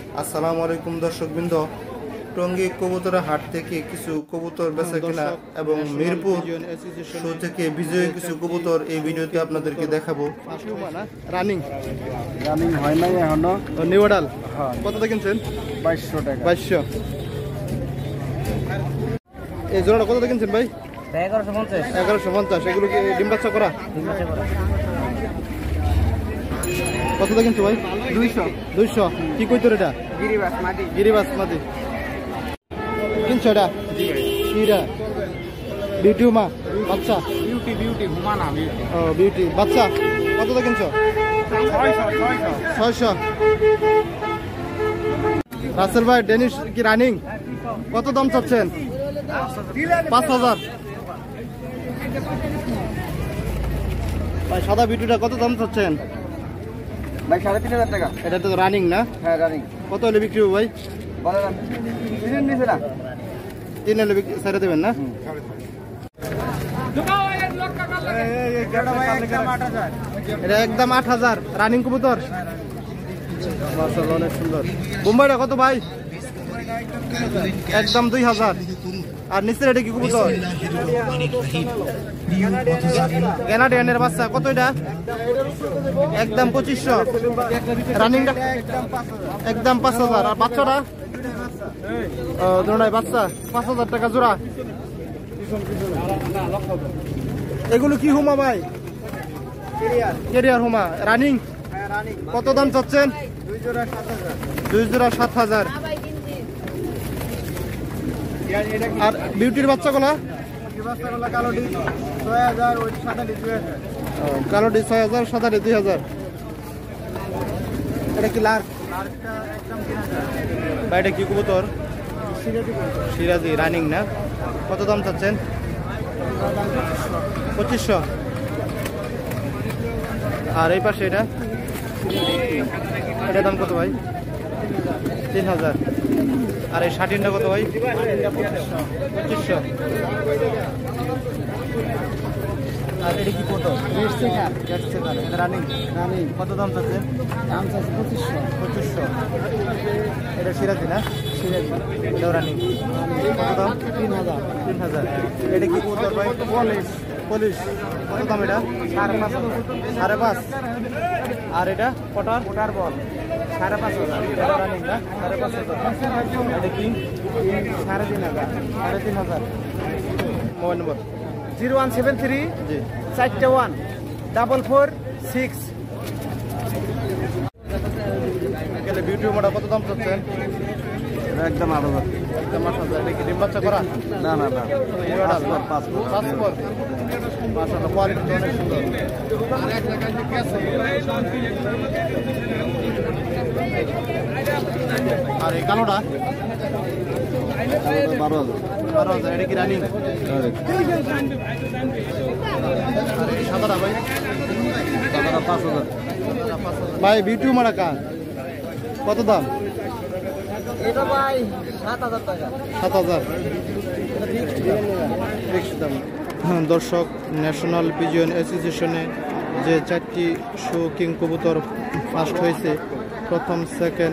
আসসালামু আলাইকুম দর্শকবৃন্দ, টঙ্গী কবুতর হাট থেকে কিছু কবুতর বেচা কিনা এবং মিরপুর শো থেকে বিজয়ী কিছু কবুতর এই ভিডিওতে আপনাদেরকে দেখাবো। রানিং রানিং হয় নাই এখনো। নিউ অর্ডার হ্যাঁ। কতটা কিনছেন? 2200 টাকা। 2200। এই জোড়াটা কতটা কিনছেন ভাই? 1150। 1150। এগুলো কি ডিম বাচ্চা করা? কতটা কিনছো ভাই? 200। 200। কি কইতর এটা? গিরিবাস মাদি কিনছো এটা? কিরা বিউটি মা বাচ্চা? বিউটি হুমা না বিউটি। ও বিউটি বাচ্চা। কতটা কিনছো? 600। রাসেল ভাই ডেনিশ কি রানিং? কত দাম চাচ্ছেন? 5000। ভাই সাদা বিউটিটা কত দাম চাচ্ছেন? ভাই 3500 টাকা। এটা তো রানিং না? হ্যাঁ রানিং। কত হলে বিক্রি হবে ভাই? বলেন না। দিন নিছে না। 3 হলে ছেড়ে দেবেন না? এটা একদম 8000 রানিং কবুতর। মাশাআল্লাহ অনেক সুন্দর। বোম্বাইটা কত ভাই? একদম 2000। আর নিচের এটা কি কবুতর? কানাডিয়ানের বাচ্চা। কত এটা? একদম 2500। রানিংটা একদম 5000। আর বাচ্চাটা দুটোই বাচ্চা 5000 টাকা জোড়া। এগুলো কি হুমা ভাই? Carrier Huma running. কত দাম চাচ্ছেন? 2 জোড়া 7000। আর বিউটির বাচ্চাগুলা? কালোটি 6000, সাদাটি 2000। এটা কি লার্ক? এটা কি কবুতর? সিরাজি রানিং না? কত দাম চাচ্ছেন? 2500। আর এই পাশে এটা এটার দাম কত ভাই? 3000। আর এই শাটিনটা কত ভাই? 2500। আর এটা কি কত? রানিং। কত দাম চাচ্ছে? দাম চাচ্ছে 2500। এটা সিরাজি না? সিরাজি। এটাও রানিং। কত দাম? 3000। এটা কি কবুতর ভাই? পলিশ। কত দাম এটা? 5.5। আর এটা কোটার বল 5.5। এটা রানিং না? 5.5। এটা কি? 3.5। মোবাইল নম্বর 0173 জি 41 446। বিউটি মোটা কত দাম চাচ্ছেন? একদম 8000। একদম 8000। এটা কি ডিম বাচ্চা করা? না না না। পাসপোর্ট। মাশাআল্লাহ কোয়ালিটি অনেক সুন্দর। আর এই কালোটা 12,000। এটা কি রানিং? আর এই সাদাটা ভাই? 5000। ভাই বিউটি মারা কার? কত দাম? এটা ভাই 7000 টাকা। 7000। হ্যাঁ দর্শক, ন্যাশনাল পিজিয়ন অ্যাসোসিয়েশনে যে 4টি শো কিং কবুতর ফার্স্ট হয়েছে, প্রথম সেকেন্ড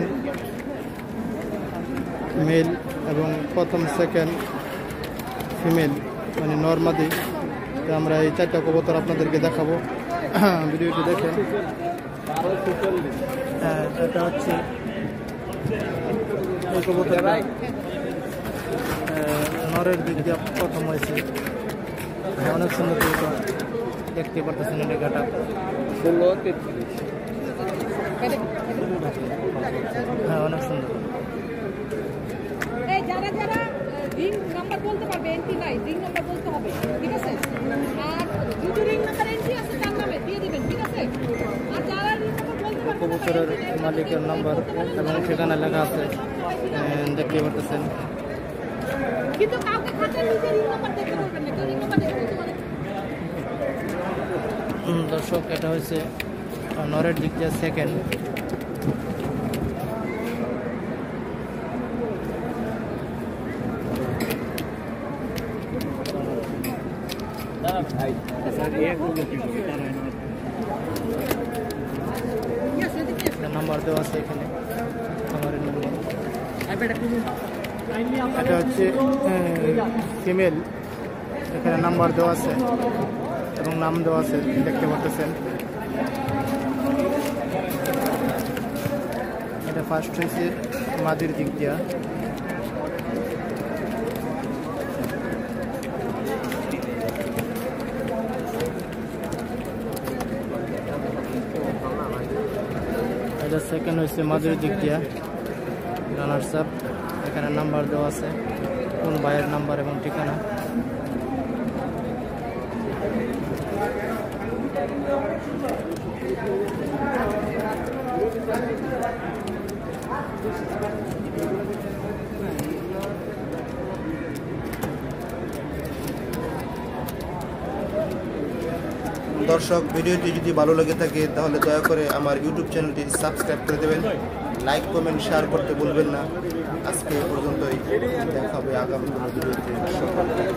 মেল এবং প্রথম সেকেন্ড ফিমেল মানে নর্মাদি। তো আমরা এই 4টা কবুতর আপনাদেরকে দেখাবো, ভিডিওটি দেখেন। এটা হচ্ছে এই কবুতরটা নরের দিক দিয়ে প্রথম হয়েছে। অনেক সুন্দর কবুতর, দেখতে পারতেছেন। এটা গাটা হ্যাঁ অনেক সুন্দর। যারা যারা রিং নাম্বার বলতে পারবে, এন্ট্রি নাই, রিং নাম্বার বলতে হবে, ঠিক আছে? আর যদি রিং নাম্বার এন্ট্রি আছে তার নামে দিয়ে দিবেন, ঠিক আছে? আর যারা রিং নাম্বার বলতে পারবে কবুতরের মালিকের নাম্বার এবং ঠিকানা লেখা আছে, দেখতে পারতেছেন। কিন্তু কাউকে খাতে নিজে রিং নাম্বার দেখতে বলবেন না, কেউ রিং নাম্বার দেখতে বলতে পারে। দর্শক এটা হচ্ছে নরের দিক দিয়ে সেকেন্ড। নাম্বার দেওয়া আছে এখানে, আমার নাম্বার। এটা হচ্ছে ফিমেল, এখানে নাম্বার দেওয়া আছে এবং নাম দেওয়া আছে, দেখতে পাচ্ছেন। এটা ফার্স্ট হয়েছে মাদির দিক দিয়া। এটা সেকেন্ড হয়েছে মাদির দিক দিয়া, রানার্স আপ। এখানে নাম্বার দেওয়া আছে, কোন ভাইয়ের নাম্বার এবং ঠিকানা। দর্শক, ভিডিওটি যদি ভালো লেগে থাকে তাহলে দয়া করে আমার ইউটিউব চ্যানেলটি সাবস্ক্রাইব করে দেবেন, লাইক কমেন্ট শেয়ার করতে ভুলবেন না। আজকে এ পর্যন্তই, দেখা হবে আগামী ভিডিওতে।